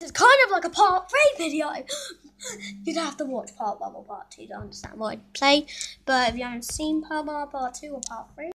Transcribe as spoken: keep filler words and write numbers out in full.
It's kind of like a part three video. You'd have to watch part one or part two to understand what I play. But if you haven't seen part one or part two or part three,